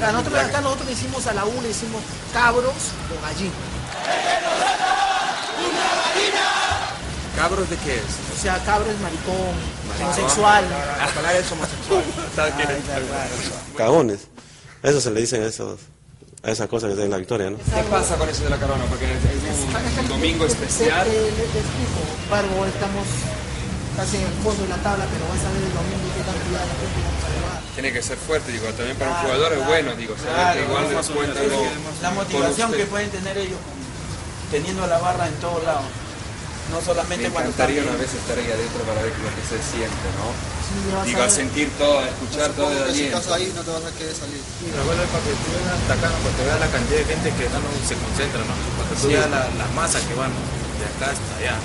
Nosotros le hicimos a la U, le hicimos cabros o gallina. ¿Cabros de qué es? O sea, cabro es maricón, homosexual. La palabra es homosexual. Cagones. Eso se le dicen a esas cosas que están en la Victoria, ¿no? ¿Qué pasa con eso de la corona? Porque es un domingo especial. Te explico, Barbo, estamos casi en el fondo de la tabla, pero vas a ver el domingo qué cantidad de gente vamos a llevar. Tiene que ser fuerte, digo, también para un jugador es bueno, digo, saber que igual después la motivación que pueden tener ellos teniendo la barra en todos lados. No solamente me cuando encantaría una vez estar ahí adentro para ver lo que se siente, ¿no? Sí, Digo, a sentir todo, a escuchar todo el aliento. Si estás ahí no te vas a querer salir. La bola es para que tú veas atacando, para que veas la cantidad de gente que no se concentra, ¿no? Para que tú veas las masas que van de acá hasta allá.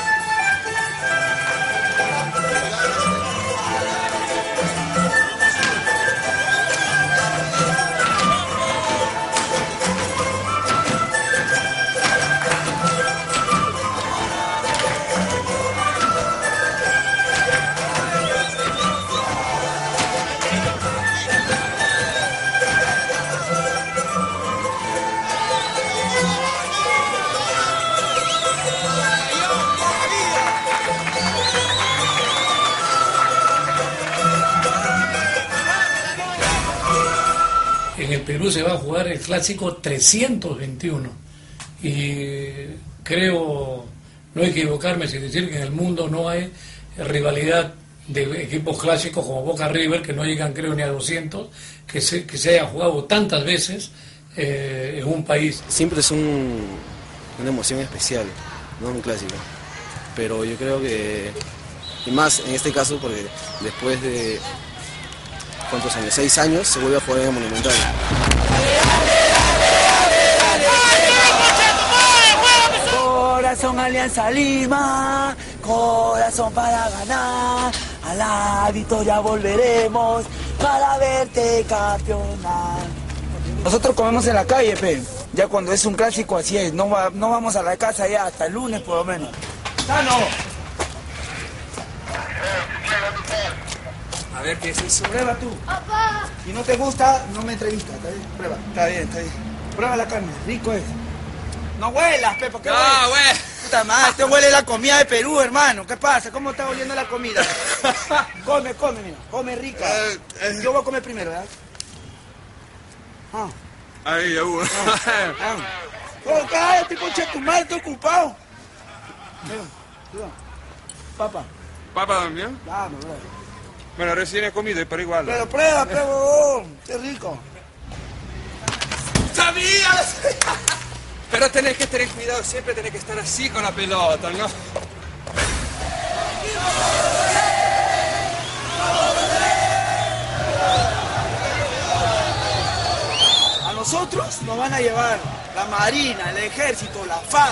En el Perú se va a jugar el clásico 321 y creo no equivocarme si decir que en el mundo no hay rivalidad de equipos clásicos como Boca River, que no llegan creo ni a 200, que se haya jugado tantas veces en un país. Siempre es una emoción especial, no un clásico. Pero yo creo que, y más en este caso, porque después de ¿cuántos años? 6 años se vuelve a jugar en el Monumental. Corazón Alianza Lima, corazón para ganar, a la victoria volveremos para verte campeonar. Nosotros comemos en la calle, pe. Ya cuando es un clásico así es, no vamos a la casa ya hasta el lunes por lo menos. ¡Sano! A ver qué es eso. Prueba tú. Papá. Si no te gusta, no me entrevistas, ¿está bien? Prueba. Está bien. Prueba la carne, rico es. No huelas, Pepo, ¿qué hueles? No, güey. Puta madre, te huele la comida de Perú, hermano. ¿Qué pasa? ¿Cómo está oliendo la comida? Come, mira. Come rica. Yo voy a comer primero, ¿verdad? Ahí, ya hubo. Oh, cállate, concha de tu madre, estoy ocupado. Papa. ¿Papa también? Vamos, bro. Bueno, recién he comido, pero igual. Pero prueba, pero qué rico. ¡Sabías! Pero tenés que tener cuidado, siempre tenés que estar así con la pelota, ¿no? A nosotros nos van a llevar la Marina, el Ejército, la FARC.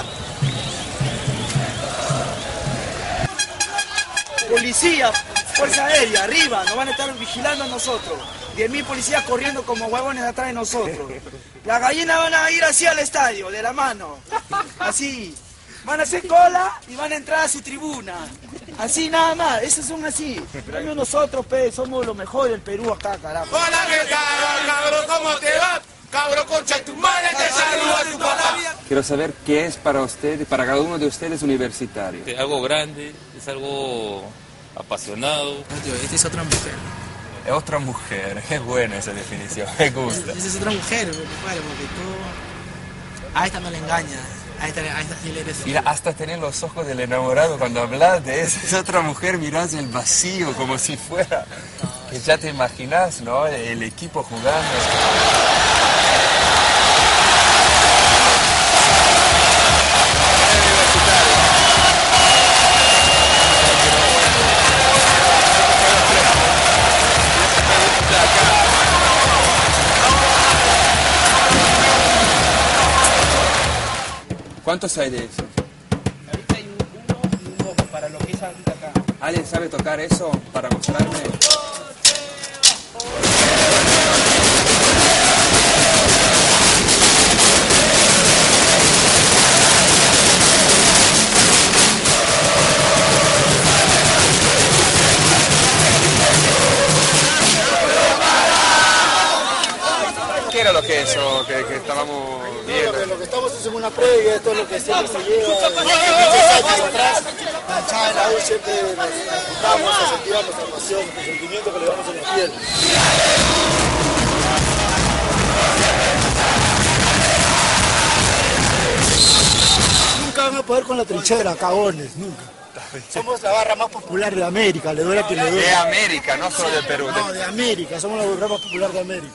Policía, Fuerza Aérea, arriba, nos van a estar vigilando a nosotros. 10.000 policías corriendo como huevones atrás de nosotros. Las gallinas van a ir así al estadio, de la mano. Así. Van a hacer cola y van a entrar a su tribuna. Así nada más, esos son así. Pero nosotros, somos lo mejor del Perú acá, carajo. Hola, ¿qué tal, cabrón? ¿Cómo te va? Cabrón, concha, tu madre te saluda tu papá. Quiero saber qué es para usted, para cada uno de ustedes universitario. Es algo grande, es algo apasionado. Esta es otra mujer. Es otra mujer, es buena esa definición, me gusta. Esa es otra mujer, compadre, porque tú... A esta no le engañas. A esta sí le eres... Mira, hasta tener los ojos del enamorado cuando hablas de esa es otra mujer, mirás el vacío como si fuera... Que ya te imaginas, ¿no? El equipo jugando. ¿Cuántos hay de esos? Ahorita hay uno y un ojo para lo que es ahorita acá. ¿Alguien sabe tocar eso para mostrarme? era lo que eso que estábamos viendo? Lo que estamos es en una previa, esto es lo que siempre se lleva años atrás. La hinchada de la U siempre nos juntamos a sentir nuestra pasión, el sentimiento que le damos en la piel. Nunca van a poder con la trinchera, cagones, nunca. Somos la barra más popular de América, le duele a quien le duele. De América, no solo de Perú. No, de América, somos la barra más popular de América.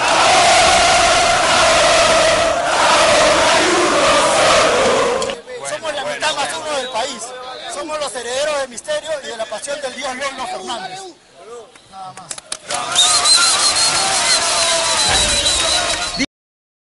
Somos la mitad más uno del país. Somos los herederos del misterio y de la pasión del dios Leonel Fernández. Nada más.